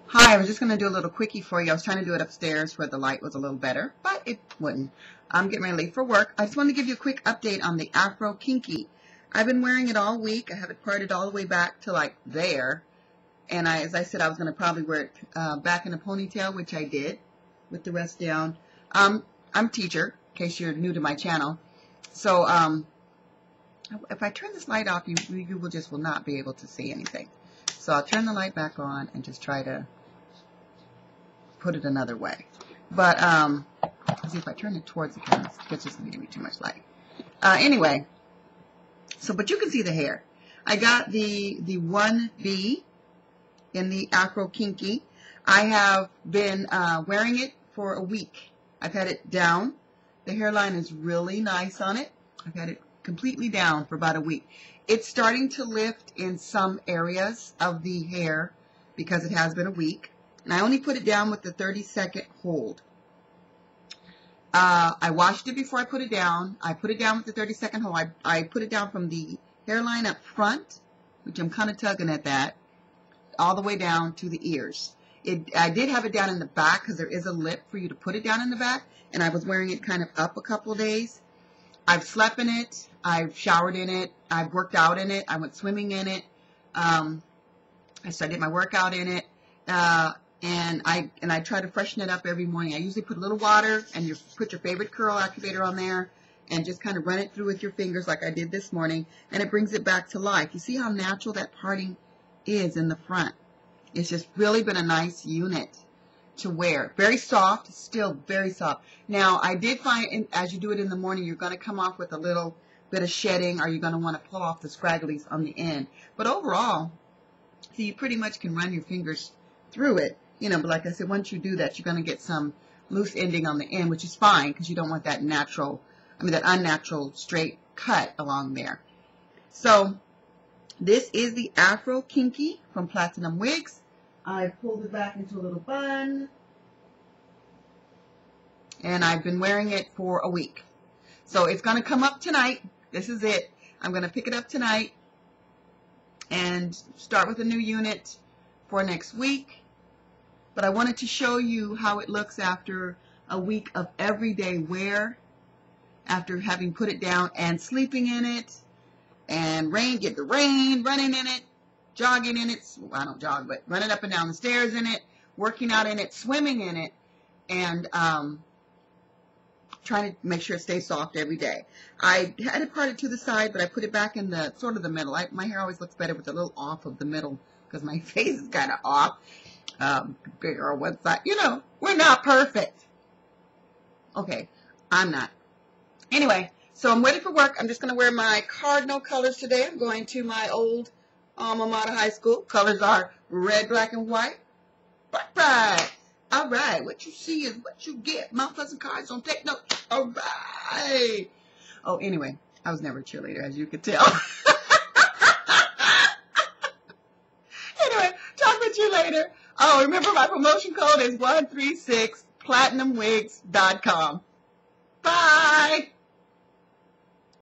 Hi, I was just going to do a little quickie for you. I was trying to do it upstairs where the light was a little better, but it wouldn't. I'm getting ready to leave for work. I just wanted to give you a quick update on the Afro Kinky. I've been wearing it all week. I have it parted all the way back to like there. And as I said, I was going to probably wear it back in a ponytail, which I did with the rest down. I'm a teacher, in case you're new to my channel. So if I turn this light off, you will not be able to see anything. So I'll turn the light back on and just try to put it another way. But see, if I turn it towards the camera, it's just going to give me too much light. Anyway, but you can see the hair. I got the 1B in the Afro Kinky. I have been wearing it for a week. I've had it down. The hairline is really nice on it. I've had it completely down for about a week. It's starting to lift in some areas of the hair because it has been a week. And I only put it down with the 30-second hold. I washed it before I put it down. I put it down with the 30-second hold. I put it down from the hairline up front, which I'm kind of tugging at that, all the way down to the ears. I did have it down in the back because there is a lip for you to put it down in the back, and I was wearing it kind of up a couple of days. I've slept in it. I've showered in it. I've worked out in it. I went swimming in it. I did my workout in it. And I try to freshen it up every morning. I usually put a little water and you put your favorite curl activator on there and just kind of run it through with your fingers like I did this morning, and it brings it back to life. You see how natural that parting is in the front. It's just really been a nice unit to wear. Very soft, still very soft. Now, I did find as you do it in the morning, you're going to come off with a little bit of shedding, or you're going to want to pull off the scragglies on the end. But overall, see, you pretty much can run your fingers through it. But like I said, once you do that, you're going to get some loose ending on the end, which is fine because you don't want that that unnatural straight cut along there. So this is the Afro Kinky from Platinum Wigs. I pulled it back into a little bun, and I've been wearing it for a week. So it's going to come up tonight. This is it. I'm going to pick it up tonight and start with a new unit for next week. But I wanted to show you how it looks after a week of everyday wear, after having put it down and sleeping in it, and get the rain, running in it, jogging in it. Well, I don't jog, but running up and down the stairs in it, working out in it, swimming in it, and trying to make sure it stays soft every day. I had it parted to the side, but I put it back in the sort of the middle. My hair always looks better with a little off of the middle because my face is kind of off. Bigger on one side. We're not perfect. Okay, I'm not. Anyway, so I'm ready for work. I'm just going to wear my cardinal colors today. I'm going to my old alma mater high school. Colors are red, black, and white. Right. All right. What you see is what you get. Mount Pleasant cards don't take notes. All right. Oh, anyway, I was never a cheerleader, as you could tell. Anyway, talk with you later. Oh, remember my promotion code is 136platinumwigs.com. Bye.